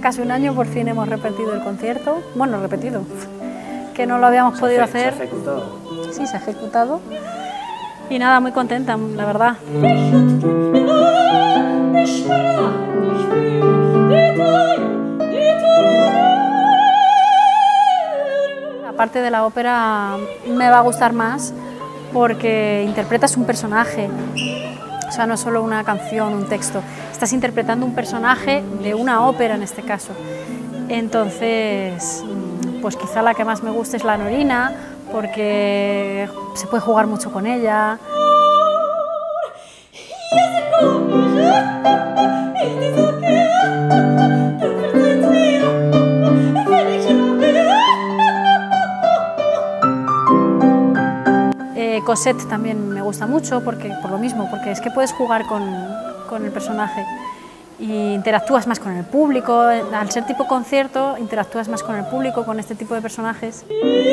casi un año por fin hemos repetido el concierto. Bueno, repetido, que no lo habíamos podido hacer. ¿Se ha ejecutado? Sí, se ha ejecutado. Y nada, muy contenta, la verdad. Aparte de la ópera me va a gustar más porque interpretas un personaje, o sea, no es solo una canción, un texto, estás interpretando un personaje de una ópera en este caso. Entonces, pues quizá la que más me guste es la Norina, porque se puede jugar mucho con ella. Cosette también me gusta mucho, por lo mismo, porque es que puedes jugar con el personaje y interactúas más con el público. Al ser tipo concierto, interactúas más con el público, con este tipo de personajes.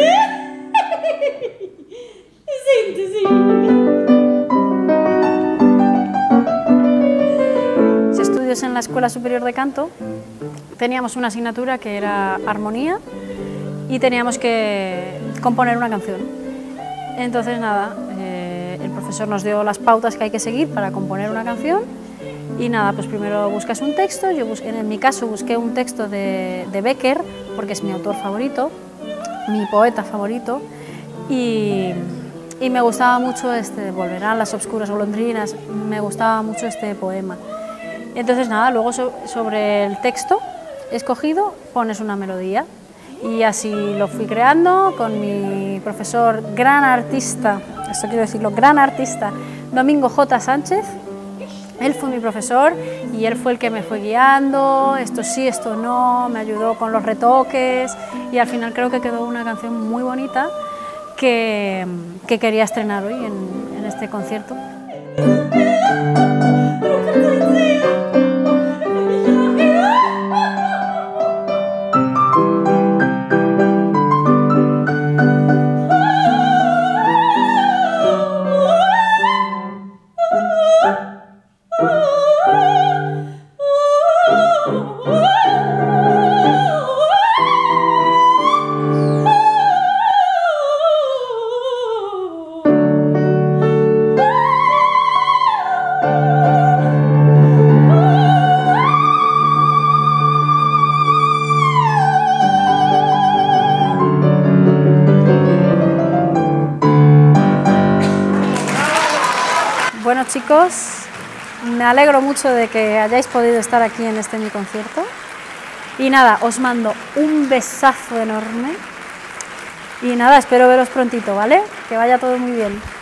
Los estudios en la Escuela Superior de Canto teníamos una asignatura que era armonía y teníamos que componer una canción. Entonces nada, el profesor nos dio las pautas que hay que seguir para componer una canción y nada, pues primero buscas un texto. Yo en mi caso busqué un texto de Becker, porque es mi autor favorito, mi poeta favorito, y me gustaba mucho Volverán las obscuras golondrinas, me gustaba mucho este poema. Entonces nada, luego sobre el texto escogido pones una melodía. Y así lo fui creando con mi profesor, gran artista, esto quiero decirlo, gran artista, Domingo J. Sánchez. Él fue mi profesor y él fue el que me fue guiando, esto sí, esto no, me ayudó con los retoques y al final creo que quedó una canción muy bonita que quería estrenar hoy en este concierto. Bueno chicos, me alegro mucho de que hayáis podido estar aquí en mi concierto y nada, os mando un besazo enorme y nada, espero veros prontito, ¿vale? Que vaya todo muy bien.